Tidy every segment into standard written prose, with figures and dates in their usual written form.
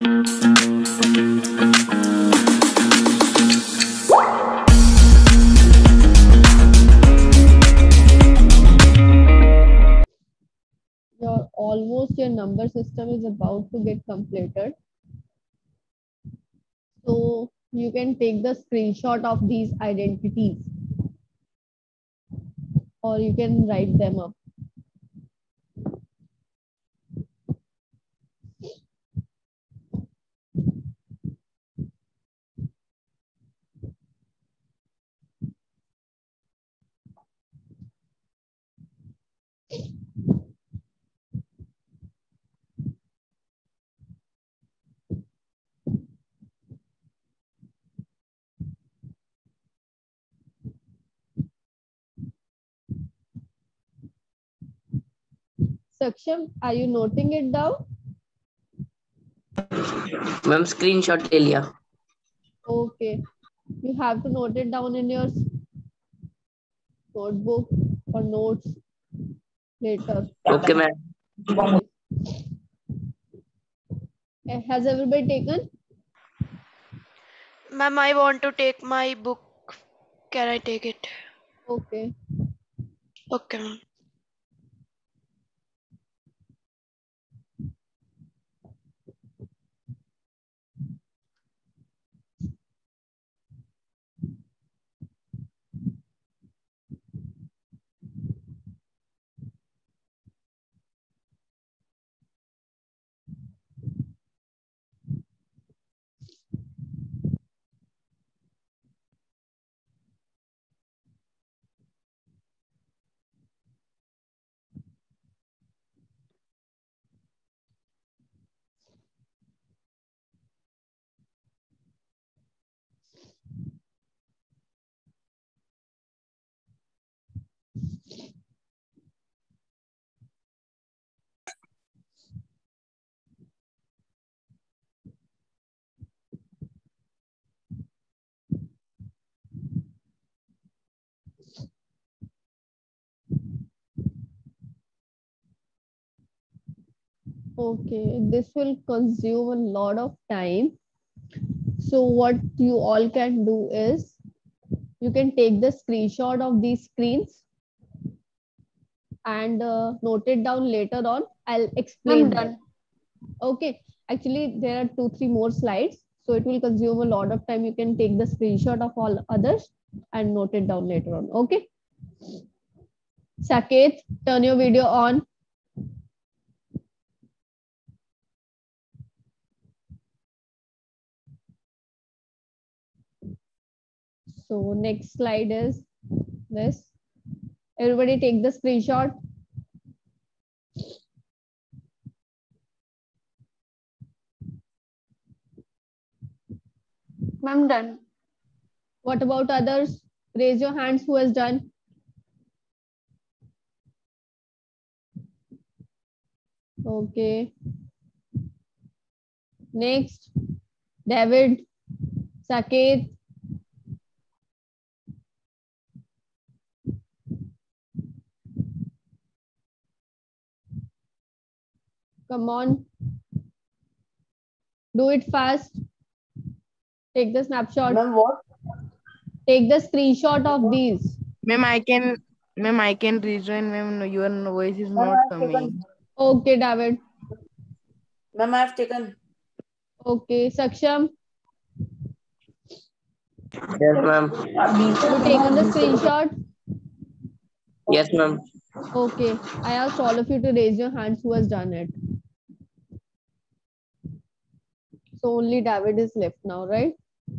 Your number system is about to get completed. So you can take the screenshot of these identities or you can write them up. Saksham, are you noting it down? Ma'am screenshot ले लिया. Okay. You have to note it down in your notebook or notes later. Okay, ma'am. Has everybody taken? Ma'am, I want to take my book. Can I take it? Okay. Okay, ma'am. Okay, this will consume a lot of time. So what you all can do is you can take the screenshot of these screens and note it down later on. I'll explain that. Okay, actually there are 2-3 more slides, so it will consume a lot of time. You can take the screenshot of all others and note it down later on. Okay. Saket, turn your video on. So next slide is this. Everybody take the screenshot. Ma'am, done. What about others? Raise your hands who has done. Okay. Next, David, Saket. Come on. Do it fast. Take the snapshot. Ma'am, what? Take the screenshot of these. Ma'am, I can rejoin. Ma'am, your voice is not coming. Okay, David. Ma'am, I have taken. Okay, Saksham. Yes, ma'am. You taken the screenshot? Yes, ma'am. Okay. I asked all of you to raise your hands who has done it. So only David is left now, right?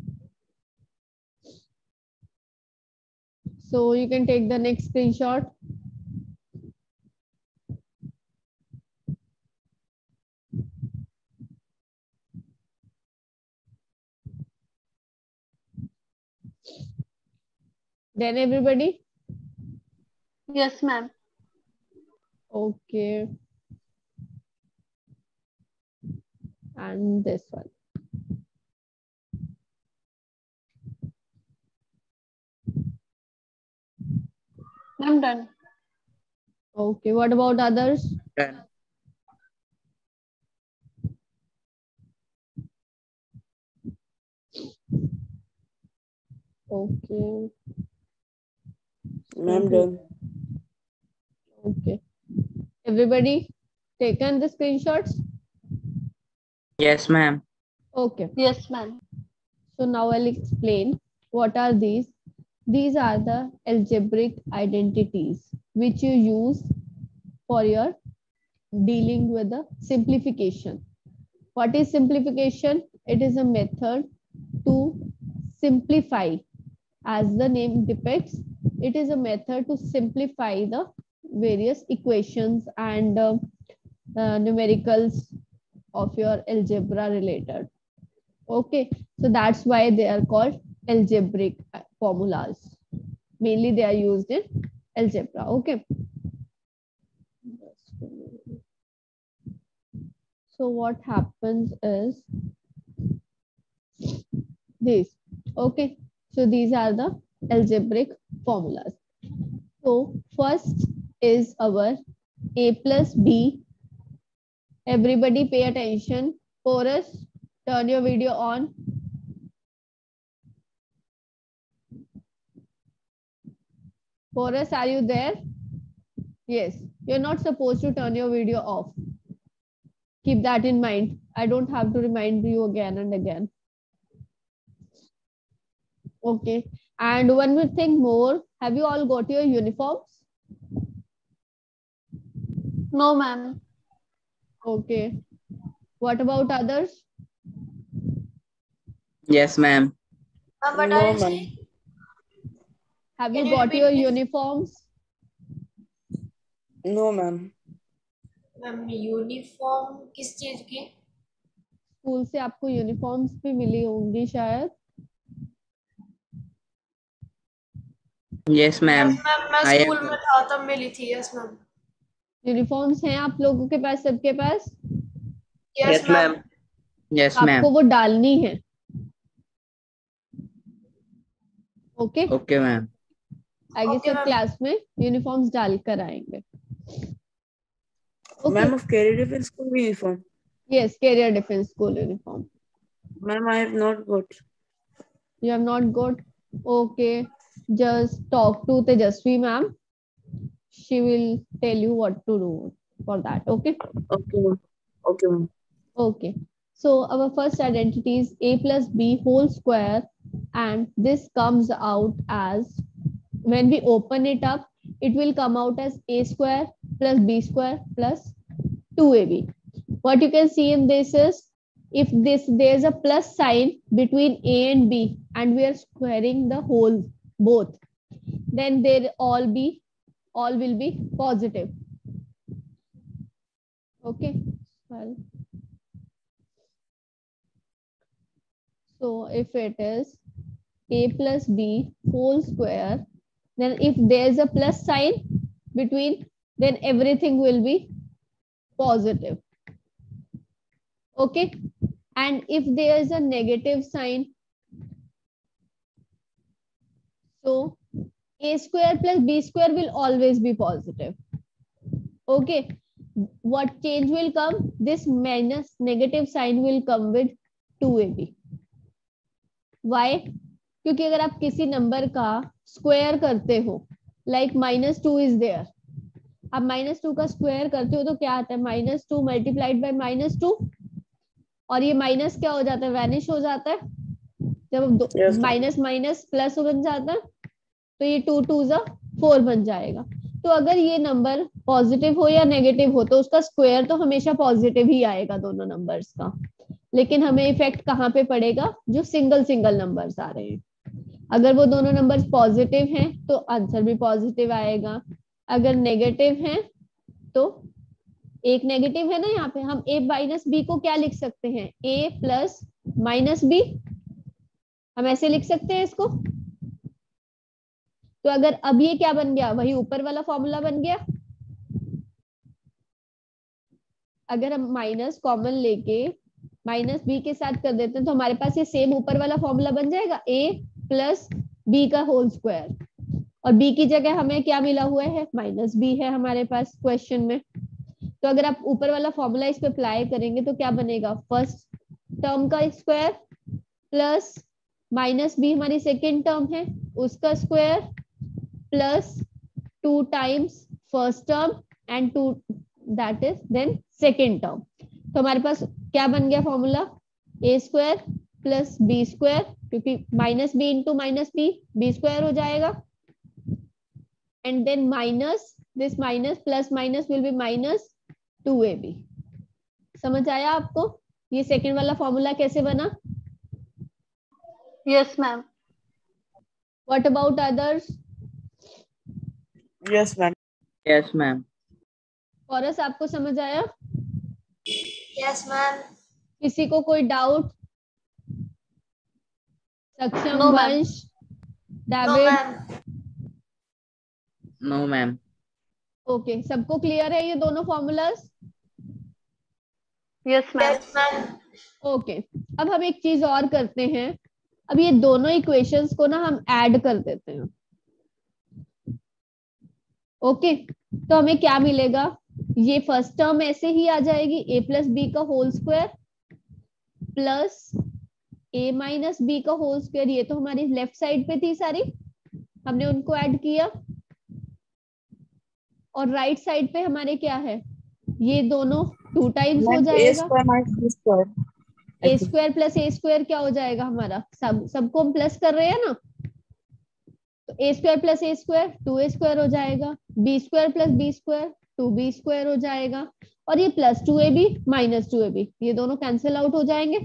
So you can take the next screenshot. Then everybody? Yes, ma'am. Okay. And this one. I'm done. Okay, what about others? Done. Okay. Ma'am, done. Okay. Everybody taken the screenshots? Yes, ma'am. Okay. Yes, ma'am. So now I'll explain what are these. These are the algebraic identities which you use for your dealing with the simplification. What is simplification? It is a method to simplify. As the name depicts, it is a method to simplify the various equations and numericals of your algebra related. Okay, so that's why they are called algebraic formulas. Mainly they are used in algebra. Okay. So what happens is this. Okay, so these are the algebraic formulas. So first is our a plus b. Everybody pay attention. Chorus, turn your video on. Chorus, are you there? Yes, you're not supposed to turn your video off. Keep that in mind. I don't have to remind you again and again. Okay, and one more thing more. Have you all got your uniforms? No, ma'am. Okay. What about others? Yes, ma'am. What No, are you ma'am. saying? Have Can you you got repeat, your please? uniforms? No, ma'am. Ma'am uniform किस चीज की? School से आपको uniforms भी मिली होंगी शायद. Yes, ma'am. Ma'am मैं I school have. में था तब मिली थी. Yes ma'am. यूनिफॉर्म्स हैं आप लोगों के पास, सबके पास? Yes Yes, ma'am. ma'am. Yes, आपको ma'am. वो डालनी है. ओके. Okay, ma'am. आगे Okay, सब ma'am. क्लास में यूनिफॉर्म्स डाल कर आएंगे. Ma'am, of Career Defense School uniform. Yes, career defense school uniform. Ma'am, I have not got. You have not got? Okay. Just talk to Tejasvi ma'am. She will tell you what to do for that. Okay. Okay, ma'am. Okay, ma'am. Okay. So our first identity is a plus b whole square, and this comes out as, when we open it up, it will come out as a square plus b square plus 2ab. What you can see in this is, if there's a plus sign between a and b and we are squaring the whole both, then they all will be positive. Okay. Well, so if it is a plus b whole square, then if there's a plus sign between, then everything will be positive. Okay. And if there is a negative sign, so a square plus b square will always be positive. Okay. What change will come? This minus negative sign will come with 2ab. Why? क्योंकि अगर आप किसी number का square करते हो, like -2 is there, आप -2 का square करते हो तो क्या आता है? -2 मल्टीप्लाइड बाय -2, और ये माइनस क्या हो जाता है? वैनिश हो जाता है. जब Yes, ma'am. Minus minus plus बन जाता है तो ये 2 2 जा 4 बन जाएगा. तो अगर ये नंबर पॉजिटिव हो या नेगेटिव हो तो उसका स्क्वायर तो हमेशा पॉजिटिव ही आएगा दोनों नंबर्स का. लेकिन हमें इफेक्ट कहाँ पे पड़ेगा? जो सिंगल सिंगल नंबर्स आ रहे हैं. अगर वो दोनों नंबर्स पॉजिटिव हैं तो आंसर भी पॉजिटिव आएगा. अगर नेगेटिव हैं तो, एक नेगेटिव है ना यहाँ पे, हम a माइनस बी को क्या लिख सकते हैं? a प्लस माइनस बी, हम ऐसे लिख सकते हैं इसको. तो अगर अब ये क्या बन गया? वही ऊपर वाला फॉर्मूला बन गया. अगर हम माइनस कॉमन लेके माइनस बी के साथ कर देते हैं तो हमारे पास ये सेम ऊपर वाला फॉर्मूला बन जाएगा, a प्लस बी का होल स्क्वायर. और b की जगह हमें क्या मिला हुआ है? -b है हमारे पास क्वेश्चन में. तो अगर आप ऊपर वाला फॉर्मूला इस पे अप्लाई करेंगे तो क्या बनेगा? फर्स्ट टर्म का स्क्वायर प्लस माइनस बी हमारी सेकेंड टर्म है, उसका square plus 2 times first term and 2 that is then second term. तो हमारे पास क्या बन गया formula, A square plus B square, क्योंकि minus B into minus B square हो जाएगा, and then minus this minus plus minus will be minus 2ab। समझ आया आपको ये सेकेंड वाला फॉर्मूला कैसे बना? Yes, ma'am. What about others? Yes, ma'am. Yes, ma'am. फॉरस आपको समझ आया? Yes, ma'am. किसी को कोई डाउट? सक्षम, No, ma'am. Vansh, No, David? ma'am. No, ma'am. Okay, सबको क्लियर है ये दोनों formulas? Yes, ma'am. Yes, ma'am. Okay, अब हम एक चीज और करते हैं, अब ये दोनों इक्वेशंस को ना हम ऐड कर देते हैं। ओके, तो हमें क्या मिलेगा, ये फर्स्ट टर्म ऐसे ही आ जाएगी, ए प्लस बी का whole square plus A minus B का होल स्क्वायर, ये तो हमारी लेफ्ट साइड पे थी सारी, हमने उनको ऐड किया, और राइट साइड पे हमारे क्या है, ये दोनों 2 टाइम्स हो A जाएगा, square minus B square. A square plus A square क्या हो जाएगा हमारा, सबको हम प्लस कर रहे हैं ना, तो A square plus A square 2a square हो जाएगा, B square plus B square 2b square हो जाएगा, और ये प्लस 2ab माइनस 2ab ये दोनों कैंसिल आउट हो जाएंगे।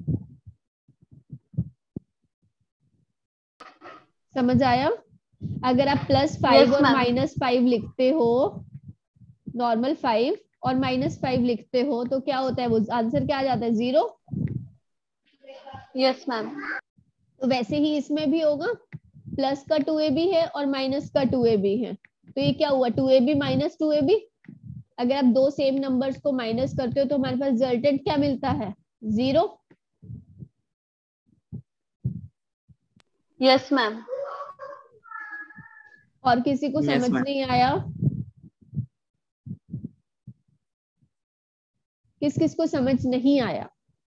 समझ आया? अगर आप +5 Yes, और ma'am. -5 लिखते हो, नॉर्मल 5 और -5 लिखते हो, तो क्या होता है, वो आंसर क्या आ जाता है, 0। Yes, ma'am. तो वैसे ही इसमें भी होगा, प्लस का 2ab है और माइनस का 2ab है, तो ये क्या हुआ, 2ab माइनस 2ab। अगर आप दो सेम नंबर्स को माइनस करते हो तो हमारे पास रिजल्टेंट क्या मिलता है, 0। Yes, ma'am. और किसी को Yes, समझ ma'am. नहीं आया? किस किस को समझ नहीं आया?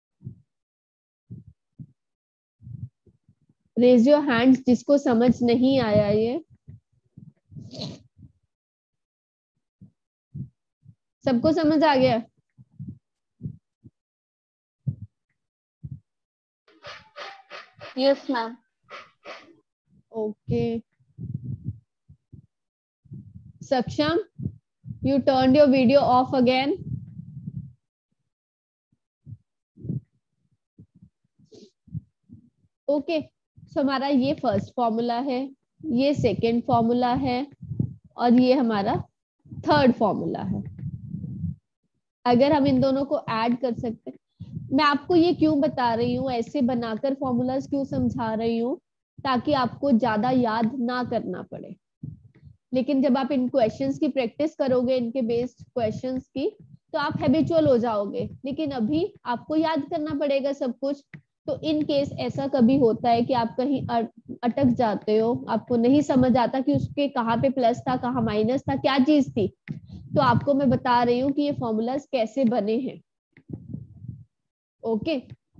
रेज योर हैंड्स जिसको समझ नहीं आया ये। सबको समझ आ गया? Yes, ma'am. Okay, Saksham, you turned your video off again. Okay, so हमारा ये फर्स्ट फॉर्मूला है, ये सेकेंड फॉर्मूला है, और ये हमारा थर्ड फॉर्मूला है। अगर हम इन दोनों को ऐड कर सकते, मैं आपको ये क्यों बता रही हूँ, ऐसे बनाकर फॉर्मूलाज क्यों समझा रही हूँ, ताकि आपको ज्यादा याद ना करना पड़े। लेकिन जब आप इन क्वेश्चंस की प्रैक्टिस करोगे, इनके बेस्ड क्वेश्चंस की, तो आप हैबिचुअल हो जाओगे। लेकिन अभी आपको याद करना पड़ेगा सब कुछ। तो इन केस ऐसा कभी होता है कि आप कहीं अटक जाते हो, आपको नहीं समझ आता कि उसके कहाँ पे प्लस था, कहाँ माइनस था, क्या चीज थी, तो आपको मैं बता रही हूँ कि ये फॉर्मूलाज कैसे बने हैं। ओके,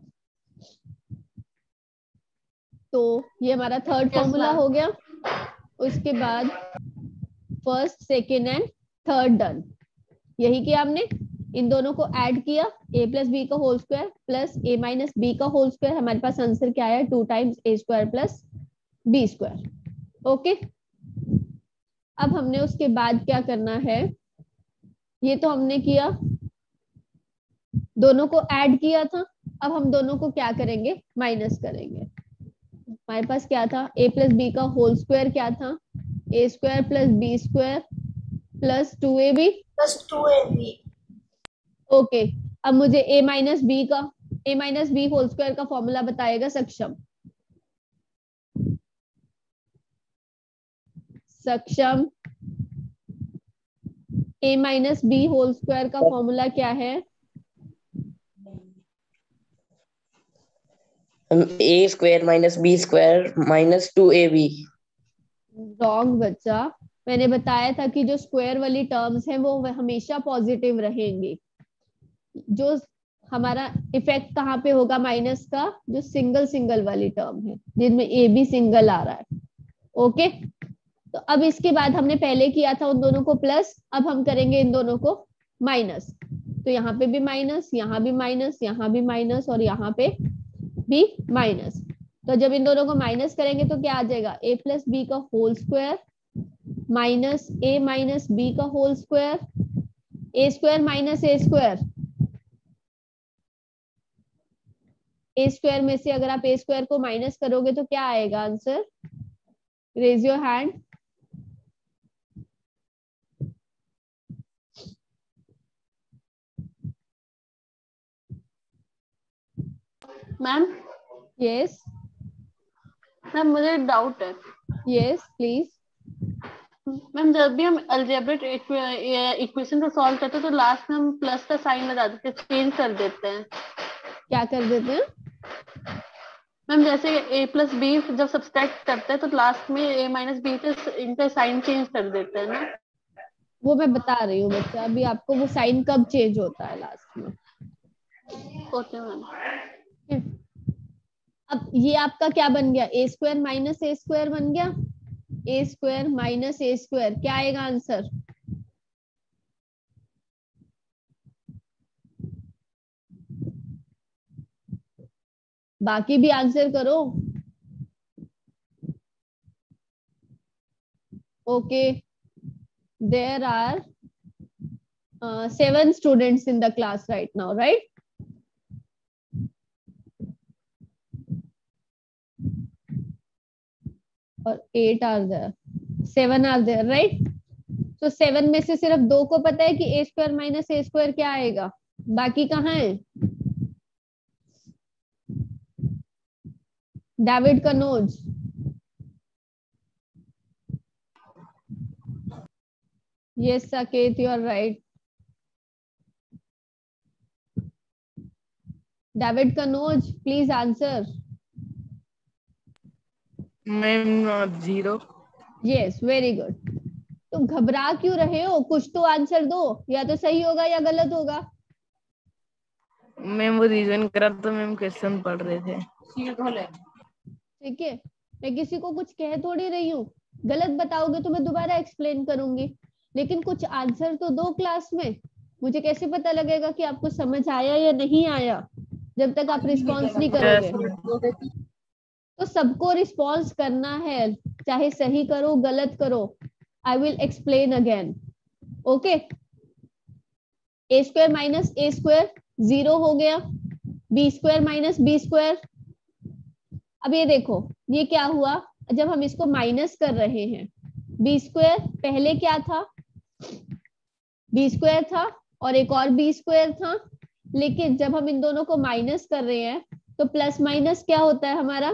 तो ये हमारा थर्ड Yes, फॉर्मूला ma'am. हो गया। उसके बाद first, second and third done. यही किया हमने, इन दोनों को ऐड किया, a प्लस बी का whole square plus a minus B का होल स्क्वायर, हमारे पास आंसर क्या आया, 2 times a square plus b square. Okay, अब हमने उसके बाद क्या करना है, ये तो हमने किया, दोनों को ऐड किया था, अब हम दोनों को क्या करेंगे, माइनस करेंगे। हमारे पास क्या था, a प्लस बी का होल स्क्वायर क्या था, a square plus b square plus 2ab। Plus 2ab. Okay, अब मुझे a minus B whole square का फॉर्मूला बताएगा Saksham. Saksham, a minus B whole square का फॉर्मूला क्या है? A square minus B square minus 2ab। Wrong बच्चा, मैंने बताया था कि जो स्क्वायर वाली टर्म्स हैं वो हमेशा पॉजिटिव रहेंगी, जो हमारा इफेक्ट कहाँ पे होगा माइनस का, जो सिंगल सिंगल वाली टर्म है जिनमें ए बी सिंगल आ रहा है। ओके, तो अब इसके बाद हमने पहले किया था उन दोनों को प्लस, अब हम करेंगे इन दोनों को माइनस। तो यहाँ पे भी माइनस, यहाँ भी माइनस, यहाँ भी माइनस और यहाँ पे भी माइनस। तो जब इन दोनों को माइनस करेंगे तो क्या आ जाएगा, ए प्लस बी का whole square minus A minus B का whole square, A square minus A square. A square में से अगर आप ए स्क्वायर को माइनस करोगे तो क्या आएगा answer, raise your hand. Ma'am yes ma'am मुझे डाउट है। Yes please. मैम जब भी हम अलजेब्रिक इक्वेशन को सॉल्व करते हैं तो लास्ट में हम प्लस का साइन लगा देते हैं, चेंज कर देते हैं। क्या कर देते हैं मैम जैसे ए प्लस बी जब सब्सट्रैक्ट करते हैं तो लास्ट में ए माइनस बी से इनका साइन चेंज कर देते हैं ना। वो मैं बता रही हूँ बच्चा, अभी आपको वो साइन कब चेंज होता है लास्ट में। Okay ma'am. अब ये आपका क्या बन गया, A square minus A square बन गया, A square minus A square, क्या आएगा आंसर, बाकी भी आंसर करो। Okay, there are 7 students in the class right now, right? और 8 are there, 7 are there, right? तो 7 में से सिर्फ 2 को पता है कि A square minus A square क्या आएगा, बाकी कहाँ है, David Kanoj. Yes, Saket, you are right. David Kanoj, please answer. Ma'am 0। Yes, very good. तो घबरा क्यों रहे हो, कुछ तो आंसर दो, या तो सही होगा या गलत होगा। मैम वो रीजन करा तो मैम क्वेश्चन पढ़ रहे थे। ठीक है, मैं किसी को कुछ कह थोड़ी रही हूँ, गलत बताओगे तो मैं दोबारा एक्सप्लेन करूंगी, लेकिन कुछ आंसर तो दो क्लास में। मुझे कैसे पता लगेगा कि आपको समझ आया या नहीं आया जब तक आप रिस्पॉन्स नहीं करोगे। तो सबको रिस्पॉन्स करना है, चाहे सही करो गलत करो। I will explain again. Okay, A square minus A square 0 हो गया, B square minus B square. अब ये देखो ये क्या हुआ, जब हम इसको माइनस कर रहे हैं, बी स्क्वायर पहले क्या था, बी स्क्वायर था और एक और बी स्क्वायर था, लेकिन जब हम इन दोनों को माइनस कर रहे हैं तो प्लस माइनस क्या होता है हमारा,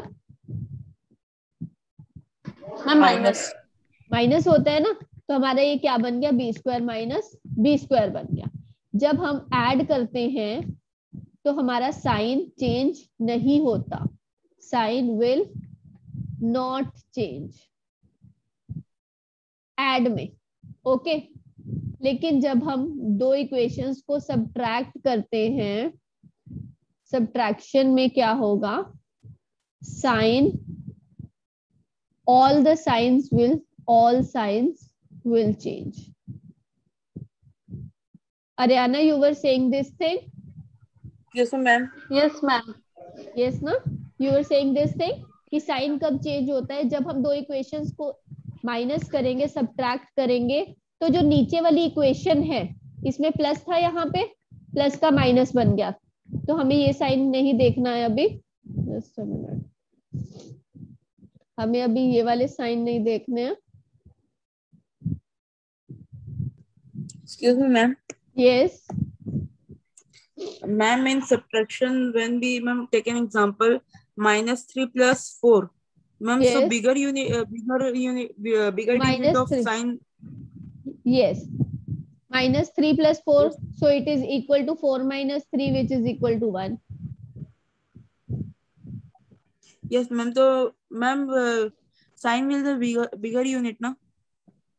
माइनस माइनस होता है ना। तो हमारा ये क्या बन गया, B square minus B square बन गया। जब हम ऐड करते हैं तो हमारा साइन चेंज नहीं होता, sign will not change add में। ओके, लेकिन जब हम दो इक्वेशंस को सब्ट्रैक्ट करते हैं, सब्ट्रैक्शन में क्या होगा, sign all signs will change. Ariana, you were saying this thing? Yes, ma'am. Yes ma'am. Yes ना, you were saying this thing कि साइन कब चेंज होता है, जब हम दो इक्वेशंस को माइनस करेंगे, सब्ट्रैक्ट करेंगे, तो जो नीचे वाली इक्वेशन है इसमें प्लस था, यहाँ पे प्लस का माइनस बन गया, तो हमें ये साइन नहीं देखना है अभी। जस्ट अ मिनट, हमें अभी ये वाले साइन नहीं देखने हैं। Excuse me, ma'am. Yes. Ma'am, in subtraction, when we take an example, -3 plus 4. Ma'am, so Yes. bigger digit Minus of 3. sign. Yes. -3 plus 4, so it is equal to 4 minus 3, which is equal to 1. Yes, ma'am. So, ma'am, sign will the bigger unit, na?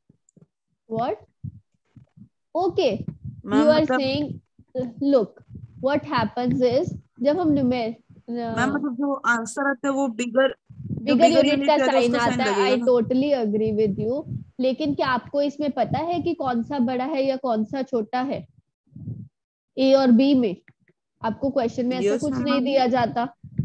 What? Okay. Ma'am, You are matlab- saying, look, what happens is जब हम ma'am मतलब जो answer आता है वो bigger unit का sign उसका आता है। I totally agree with you, लेकिन क्या आपको इसमें पता है कि कौन सा बड़ा है या कौन सा छोटा है? ए और बी में आपको क्वेश्चन में ऐसा कुछ नहीं दिया जाता।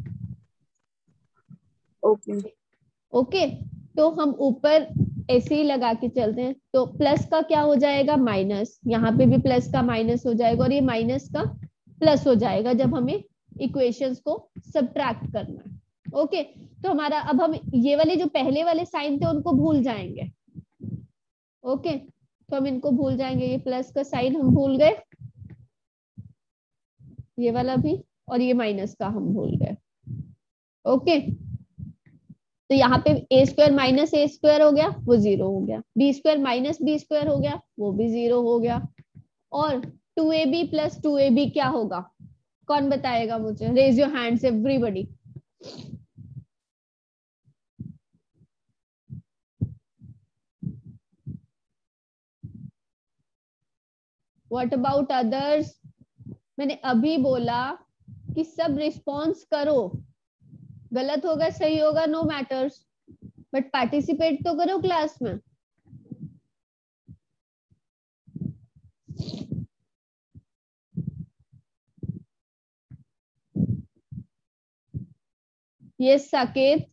ओके, तो हम ऊपर ऐसे ही लगा के चलते हैं। तो प्लस का क्या हो जाएगा? माइनस। यहाँ पे भी प्लस का माइनस हो जाएगा और ये माइनस का प्लस हो जाएगा जब हमें इक्वेशंस को सब्ट्रैक्ट करना है। ओके, तो हमारा अब हम ये वाले जो पहले वाले साइन थे उनको भूल जाएंगे। ओके, तो हम इनको भूल जाएंगे। ये प्लस का साइन हम भूल गए, ये वाला भी, और ये माइनस का हम भूल गए। ओके, तो यहाँ पे A square minus A square हो गया, वो 0 हो गया। B square minus B square हो गया, वो भी 0 हो गया। और 2ab प्लस 2ab क्या होगा? कौन बताएगा मुझे? Raise your hands everybody. What about others? मैंने अभी बोला कि सब रिस्पॉन्स करो, गलत होगा सही होगा नो मैटर्स, बट पार्टिसिपेट तो करो क्लास में। Yes Saket.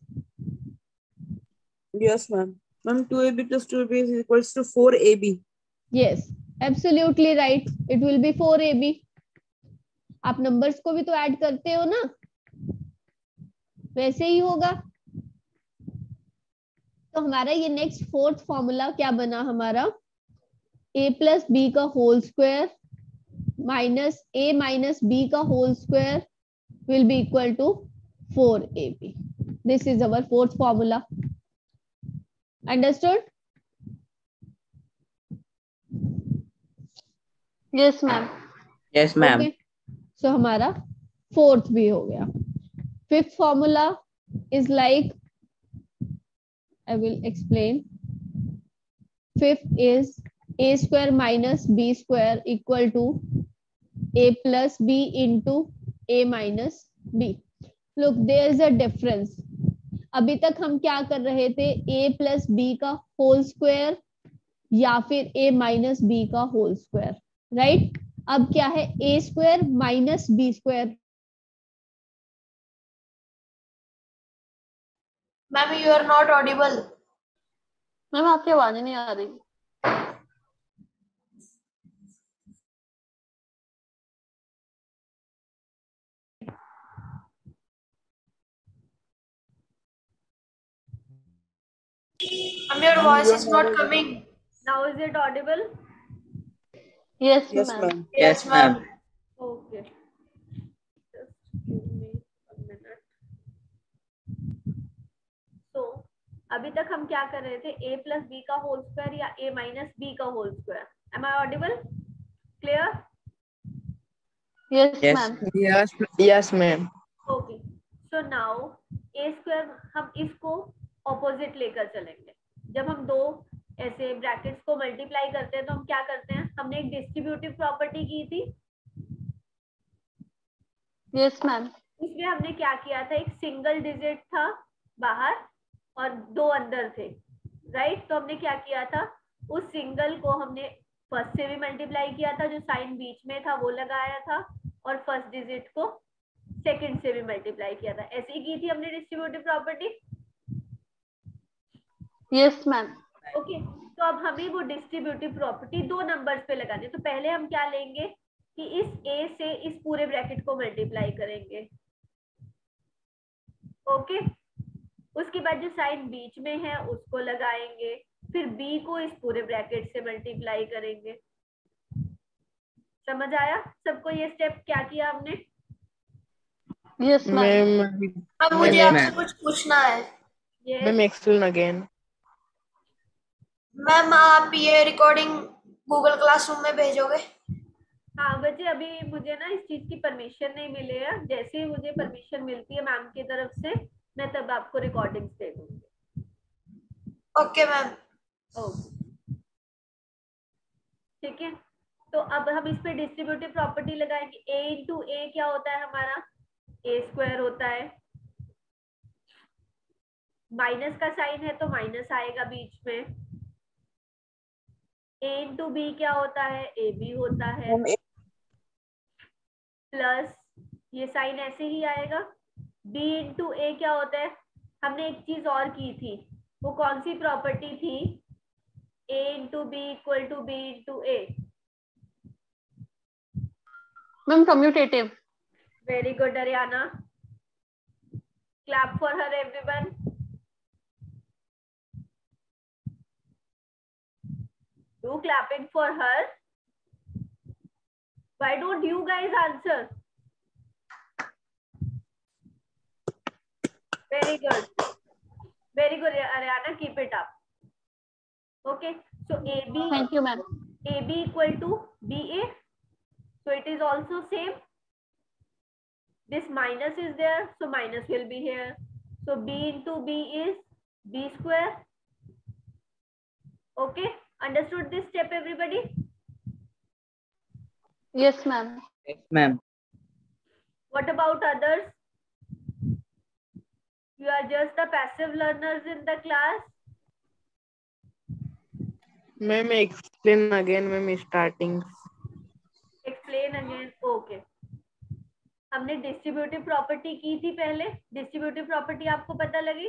Yes, ma'am. Ma'am, 2ab plus 2ab is equals to 4ab. Yes, absolutely right. It will be 4ab. आप नंबर्स को भी तो ऐड करते हो ना, वैसे ही होगा। तो हमारा ये नेक्स्ट फोर्थ फॉर्मूला क्या बना हमारा? a प्लस बी का whole square minus a minus B का whole square will be equal to 4ab. This is our fourth formula. Understood? Yes, ma'am. Yes, ma'am. Okay. So हमारा fourth भी हो गया। Fifth formula is like, I will explain. Fifth is a square minus b square equal to a plus b into a minus b. Look, there is a difference. अभी तक हम क्या कर रहे थे? a प्लस बी का whole square या फिर a माइनस बी का होल स्क्वायर, राइट? अब क्या है? a square minus B square. Ma'am you are not audible. Ma'am आपकी आवाज नहीं आ रही। Ma'am, your voice is not coming. Now is it audible? Yes, Yes, ma'am. ma'am. Yes, ma'am. Okay. Just give me a minute. So, अभी तक हम क्या कर रहे थे? a प्लस बी का होल स्क्वायर या a माइनस बी का whole square. Am I audible? Clear? Yes, Yes. ma'am. Yes, ma'am. Okay. So now a square हम इसको ऑपोजिट लेकर चलेंगे। जब हम दो ऐसे ब्रैकेट्स को मल्टीप्लाई करते हैं तो हम क्या करते हैं? हमने एक डिस्ट्रीब्यूटिव प्रॉपर्टी की थी। Yes, ma'am. इसमें हमने क्या किया था? एक सिंगल डिजिट था बाहर और दो अंदर थे, राइट? तो हमने क्या किया था? उस सिंगल को हमने फर्स्ट से भी मल्टीप्लाई किया था, जो साइन बीच में था वो लगाया था, और फर्स्ट डिजिट को सेकंड से भी मल्टीप्लाई किया था। ऐसे ही की थी हमने distributive property. Yes, ma'am. Okay, तो अब हमें वो डिस्ट्रीब्यूटिव प्रॉपर्टी दो नंबर्स पे लगानी है। तो पहले हम क्या लेंगे कि इस a से इस पूरे ब्रैकेट को मल्टीप्लाई करेंगे। ओके, उसके बाद जो साइन बीच में है उसको लगाएंगे, फिर b को इस पूरे ब्रैकेट से मल्टीप्लाई करेंगे। समझ आया सबको ये स्टेप क्या किया हमने? Yes, ma'am. Ma'am, अब मुझे Yes, आपसे ma'am. कुछ पूछना है। Yes. ma'am, explain again. Ma'am आप ये रिकॉर्डिंग गूगल क्लासरूम में भेजोगे? हाँ बच्चे, अभी मुझे ना इस चीज की परमिशन नहीं मिली है। जैसे ही मुझे परमिशन मिलती है मैम की तरफ से, मैं तब आपको रिकॉर्डिंग्स दे दूंगी। Okay ma'am. ओके, ठीक है। तो अब हम इस पे डिस्ट्रीब्यूटिव प्रॉपर्टी लगाएंगे। a इंटू ए क्या होता है हमारा, a स्क्वायर होता है। माइनस का साइन है तो माइनस आएगा बीच में। a इंटू बी क्या होता है, ए बी होता है। प्लस ये साइन ऐसे ही आएगा। b इंटू ए क्या होता है, हमने एक चीज और की थी, वो कौन सी प्रॉपर्टी थी, a into B equal to B into A. Ma'am commutative. Very good Ariana, clap for her everyone. Do clapping for her. Why don't you guys answer? Very good. Very good, Ariana. Keep it up. Okay. So AB. Thank you, ma'am. AB equal to BA. So it is also same. This minus is there, so minus will be here. So B into B is B square. Okay. Understood this step, everybody? Yes, ma'am. Yes, ma'am. What about others? You are just the passive learners in the class. Ma'am, explain again, ma'am, starting. Explain again. Okay. हमने distributive property की थी पहले। Distributive property आपको पता लगी?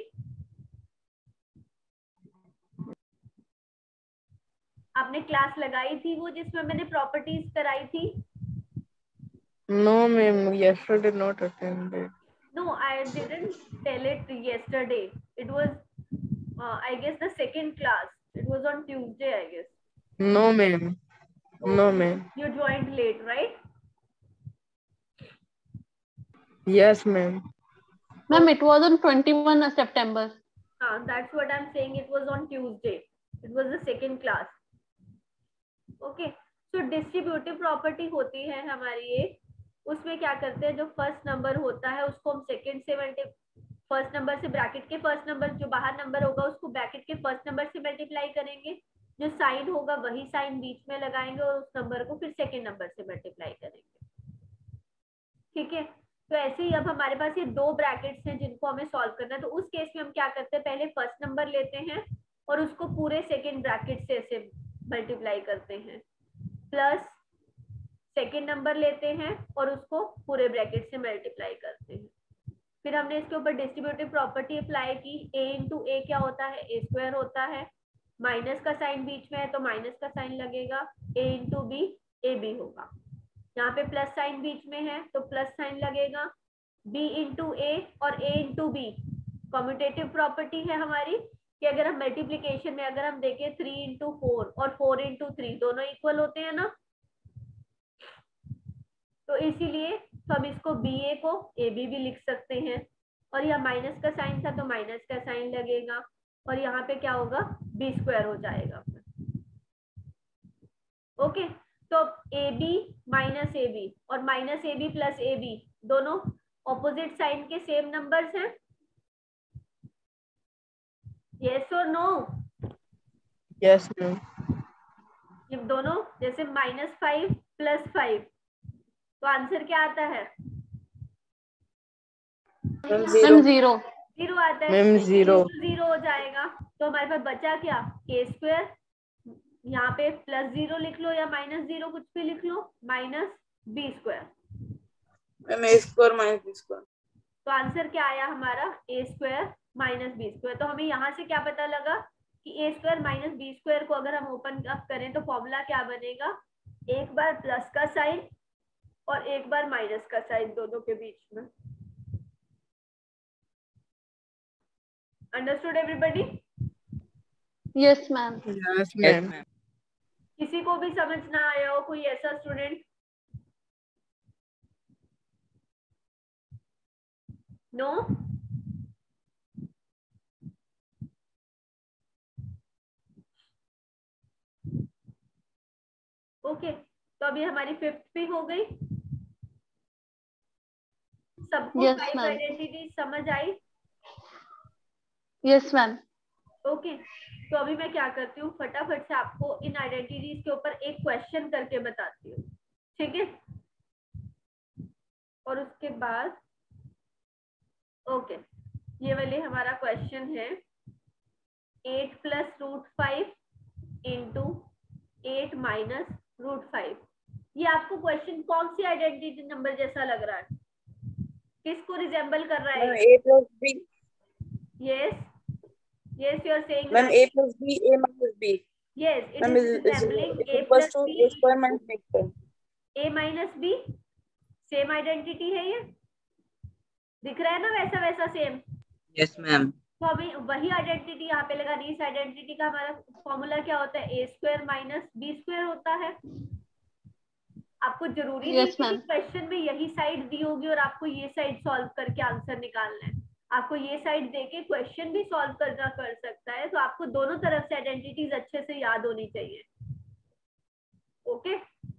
आपने class लगाई थी वो जिसमें मैंने प्रॉपर्टीज कराई थी? No, ma'am. Yesterday not attended. No, I didn't tell it yesterday. It was, I guess, the second class. It was on Tuesday, I guess. No, ma'am. Okay. No, ma'am. You joined late, right? Yes, ma'am. Ma'am, it was on 21 September. That's what I'm saying. It was on Tuesday. It was the second class. Okay. So distributive property होती है हमारी ये, उसमें क्या करते हैं, जो first number होता है उसको हम सेकंड से फर्स्ट नंबर से ब्रैकेट के फर्स्ट नंबर, जो बाहर नंबर होगा उसको ब्रैकेट के फर्स्ट नंबर से मल्टीप्लाई करेंगे, जो साइन होगा वही साइन बीच में लगाएंगे और उस नंबर को फिर सेकंड नंबर से मल्टीप्लाई करेंगे। ठीक है, तो ऐसे ही अब हमारे पास ये दो ब्रैकेट्स हैं जिनको हमें सॉल्व करना है। तो उस केस में हम क्या करते हैं, पहले फर्स्ट नंबर लेते हैं और उसको पूरे सेकंड ब्रैकेट से ऐसे मल्टीप्लाई करते हैं, प्लस सेकंड नंबर लेते हैं और उसको पूरे ब्रैकेट से मल्टीप्लाई करते हैं। फिर हमने इसके ऊपर डिस्ट्रीब्यूटिव प्रॉपर्टी अप्लाई की। a इंटू ए क्या होता है, ए स्क्वायर होता है। माइनस का साइन बीच में है तो माइनस का साइन लगेगा। a into B, A B होगा। यहाँ पे प्लस साइन बीच में है तो प्लस साइन लगेगा। b इंटू ए और a into B commutative property है हमारी कि अगर हम मल्टीप्लीकेशन में अगर हम देखें 3 इंटू 4 और 4 इंटू 3 दोनों इक्वल होते हैं ना, तो इसीलिए हम इसको बी ए को ए बी भी लिख सकते हैं। और यहाँ माइनस का साइन था तो माइनस का साइन लगेगा और यहाँ पे क्या होगा, बी स्क्वायर हो जाएगा। ओके, तो A B minus A B और minus A B plus A B दोनों ऑपोजिट साइन के सेम नंबर्स हैं। यस और नो? Yes, ma'am. ये दोनों जैसे -5 + 5 तो आंसर क्या आता है? Ma'am zero. जीरो आता है। Ma'am zero. जीरो हो जाएगा तो हमारे पास बचा क्या, a स्क्वायर। यहाँ पे +0 लिख लो या -0 कुछ भी लिख लो, minus B square. Ma'am a square minus b square. तो आंसर क्या आया हमारा, a square minus B square. तो हमें यहाँ से क्या पता लगा कि a square minus B square को अगर हम ओपन अप करें तो फॉर्मूला क्या बनेगा, एक बार प्लस का साइन और एक बार माइनस का साइन दोनों के बीच में। Understood everybody? Yes ma'am. Yes, Yes, ma'am. ma'am. किसी को भी समझ ना आया हो, कोई ऐसा स्टूडेंट? नो? ओके, तो अभी हमारी 5th भी हो गई। सबको Yes, 5 ma'am. आइडेंटिटी समझ आई? Yes ma'am. ओके, तो अभी मैं क्या करती हूँ, फटाफट से आपको इन आइडेंटिटीज के ऊपर एक क्वेश्चन करके बताती हूँ, ठीक है। और उसके बाद ओके, ये वाले हमारा क्वेश्चन है 8 plus root 5 into 8 minus root 5। ये आपको क्वेश्चन कौन सी आइडेंटिटी नंबर जैसा लग रहा है, किसको रिजेंबल कर रहा है? a plus b, yes yes, you are saying ma'am a plus b, a minus b, yes, it ma'am is is resembling a equals plus to b a square minus b square. a minus b, same identity है ये, दिख रहा है ना वैसा वैसा same. Yes, ma'am. तो अभी वही आइडेंटिटी यहाँ पे लगा दी। इस आइडेंटिटी का हमारा फॉर्मूला क्या होता है, A square minus B square होता है। आपको जरूरी नहीं Yes, कि ma'am. क्वेश्चन में यही साइड दी होगी और आपको ये साइड सॉल्व करके आंसर निकालना है। आपको ये साइड देके क्वेश्चन भी सॉल्व करना कर सकता है। तो आपको दोनों तरफ से आइडेंटिटीज अच्छे से याद होनी चाहिए। ओके,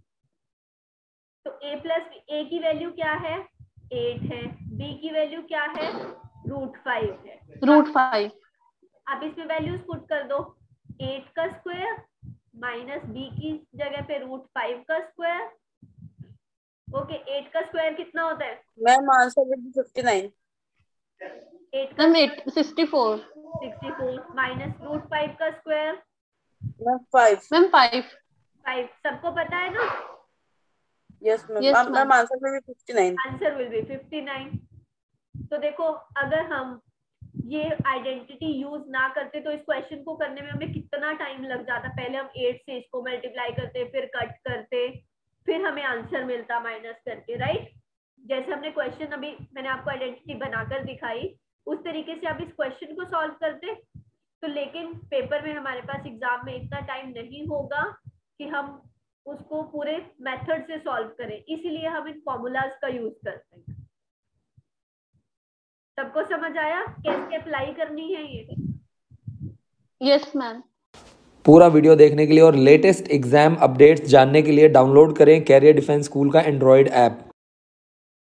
तो a प्लस a की वैल्यू क्या है, 8 है, b की वैल्यू क्या है, रूट 5 है। रूट 5। आप इसमें वैल्यूज पुट कर दो, 8 का स्क्वायर माइनस b की जगह पे रूट 5 का स्क्वायर। ओके, 8 का स्क्वायर कितना होता है मैम आंसर विल बी 59. 8 का मैम 64। 64 माइनस रूट 5 का स्क्वायर मैम 5. मैम 5। 5। सबको पता है ना, Yes, ma'am. Yes, Ma'am, ma'am. answer will be 59. Answer will be 59। तो देखो, अगर हम ये आइडेंटिटी यूज ना करते तो इस क्वेश्चन को करने में हमें कितना टाइम लग जाता। पहले हम 8 से इसको मल्टीप्लाई करते, फिर कट करते, फिर हमें आंसर मिलता माइनस करके, राइट। जैसे हमने क्वेश्चन अभी मैंने आपको आइडेंटिटी बनाकर दिखाई, उस तरीके से आप इस क्वेश्चन को सॉल्व करते तो, लेकिन पेपर में हमारे पास एग्जाम में इतना टाइम नहीं होगा कि हम उसको पूरे मेथड से सॉल्व करें, इसीलिए हम इन फॉर्मूलाज का यूज करते हैं। सबको समझ आया कैसे अप्लाई करनी है ये? Yes ma'am. पूरा वीडियो देखने के लिए और लेटेस्ट एग्जाम अपडेट्स जानने के लिए डाउनलोड करें कैरियर डिफेंस स्कूल का एंड्रॉयड ऐप।